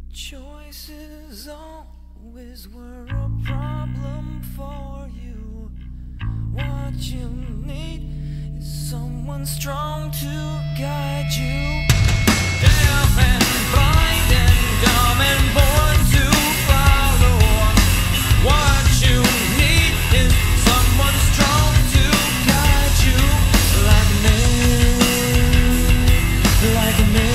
Choices always were a problem for you. What you need is someone strong to guide you. Deaf and blind and dumb and born to follow. What you need is someone strong to guide you. Like me, like me.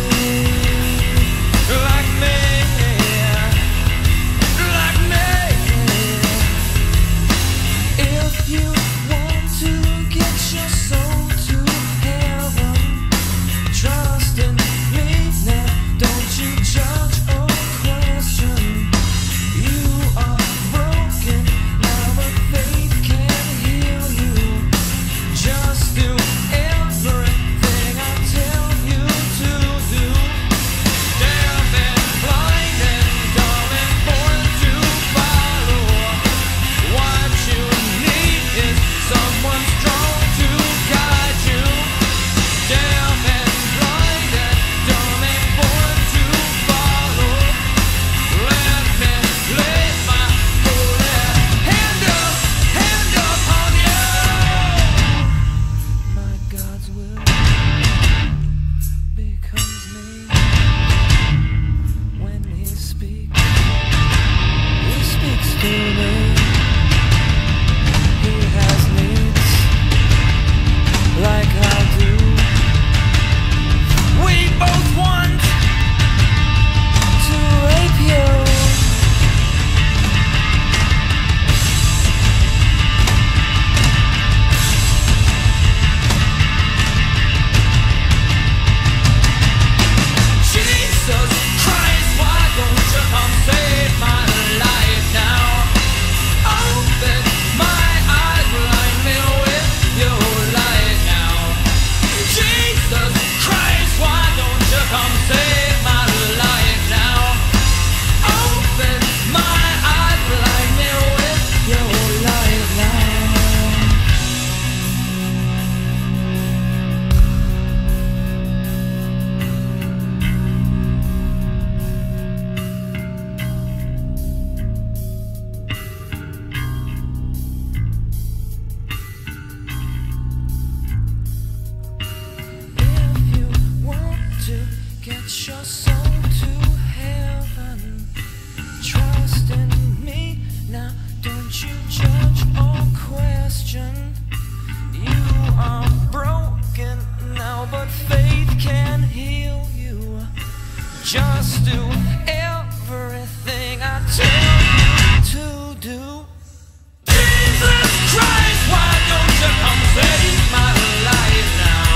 Get your soul to heaven. Trust in me now. Don't you judge or question. You are broken now, but faith can heal you. Just do everything I tell you to do. Jesus Christ, why don't you come save my life now?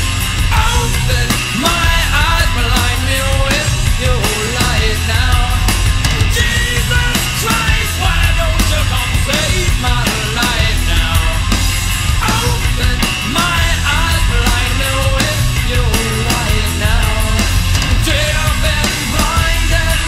Open my eyes, blind me with your light now. Jesus Christ, why don't you come save my life now? Open my eyes, blind me with your light now. Deaf and blind and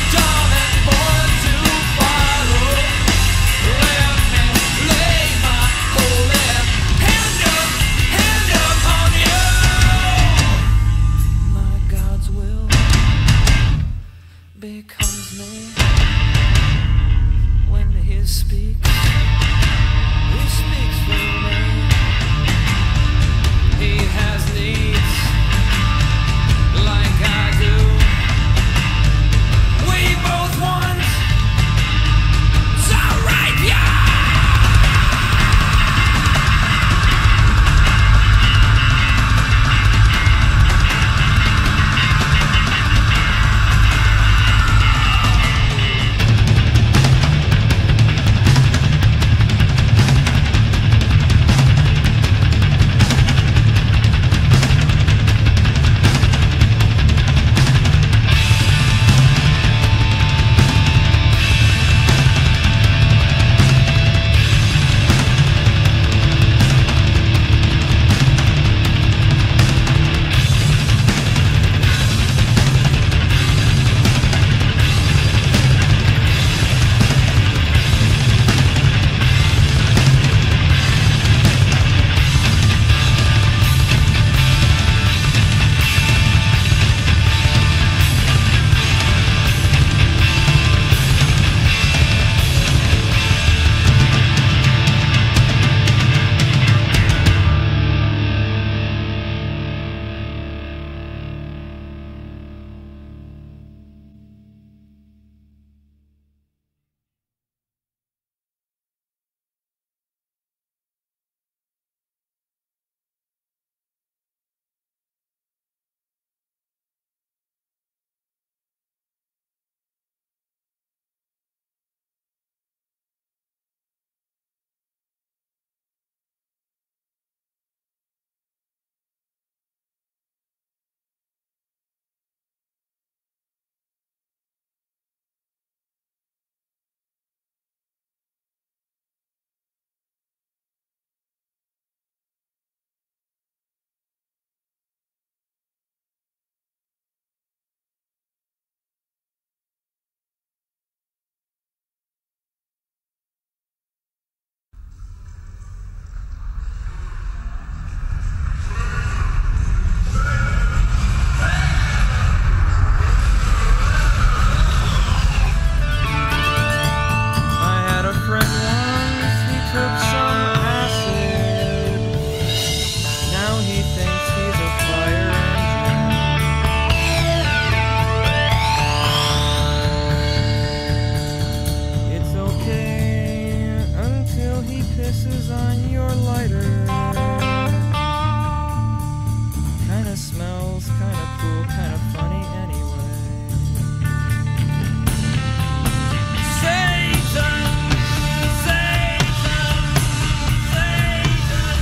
kinda smells kinda cool, kinda funny anyway. Satan, Satan, Satan,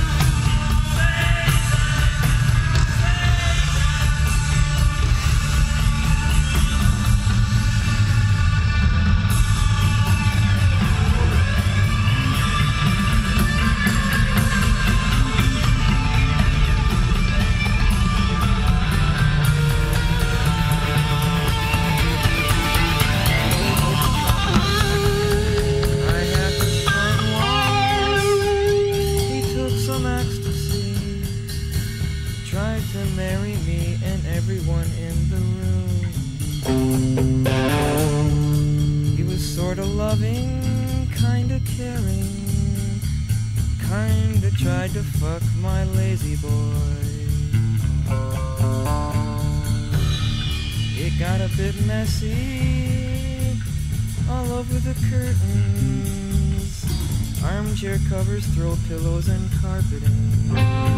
marry me and everyone in the room. He was sorta loving, kinda caring, kinda tried to fuck my lazy boy. It got a bit messy all over the curtains, armchair covers, throw pillows and carpeting.